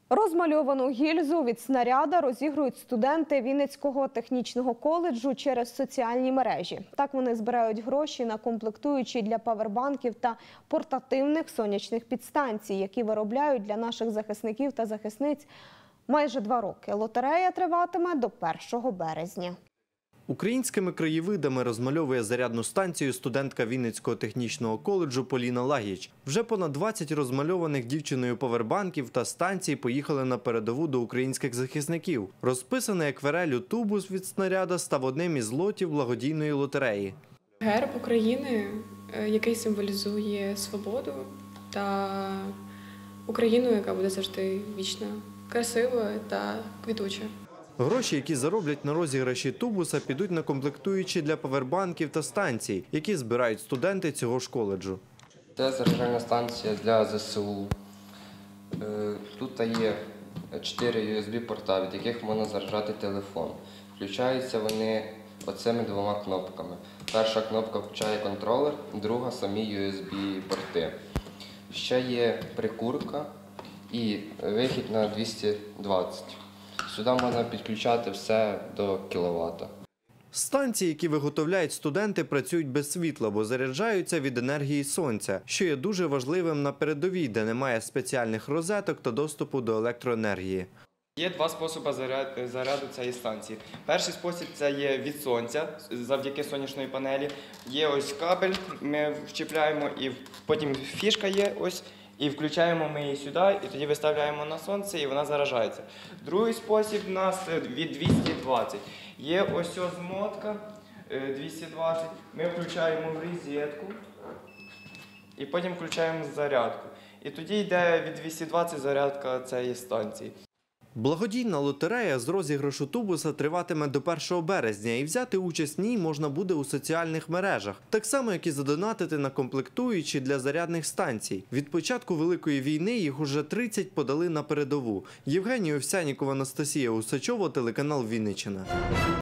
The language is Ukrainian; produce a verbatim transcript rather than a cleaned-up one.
Розмальовану гільзу від снаряда розігрують студенти Вінницького технічного коледжу через соціальні мережі. Так вони збирають гроші на комплектуючі для павербанків та портативних сонячних підстанцій, які виробляють для наших захисників та захисниць майже два роки. Лотерея триватиме до першого березня. Українськими краєвидами розмальовує зарядну станцію студентка Вінницького технічного коледжу Поліна Лагіч. Вже понад двадцять розмальованих дівчиною павербанків та станцій поїхали на передову до українських захисників. Розписаний аквареллю тубус від снаряда став одним із лотів благодійної лотереї. Герб України, який символізує свободу та Україну, яка буде завжди вічно красивою та квітучою. Гроші, які зароблять на розіграші тубуса, підуть на комплектуючі для павербанків та станцій, які збирають студенти цього ж коледжу. Це заряджальна станція для зе се у. Тут є чотири ю ес бі-порта, від яких можна заряджати телефон. Включаються вони оцими двома кнопками. Перша кнопка включає контролер, друга – самі ю ес бі-порти. Ще є прикурка і вихід на двісті двадцять. Сюди можна підключати все до кіловата. Станції, які виготовляють студенти, працюють без світла, бо заряджаються від енергії сонця, що є дуже важливим на передовій, де немає спеціальних розеток та доступу до електроенергії. Є два способи заряду цієї станції. Перший спосіб – це є від сонця, завдяки сонячної панелі. Є ось кабель, ми вчіпляємо, і потім фішка є ось, і включаємо ми її сюди, і тоді виставляємо на сонце, і вона заражається. Другий спосіб у нас від двісті двадцять. Є ось ця змотка двісті двадцять, ми включаємо в розетку, і потім включаємо зарядку. І тоді йде від двісті двадцять зарядка цієї станції. Благодійна лотерея з розіграшу тубуса триватиме до першого березня, і взяти участь в ній можна буде у соціальних мережах. Так само, як і задонатити на комплектуючі для зарядних станцій. Від початку Великої війни їх уже тридцять подали на передову. Євгенія Овсяннікова, Анастасія Усачова, телеканал Вінниччина.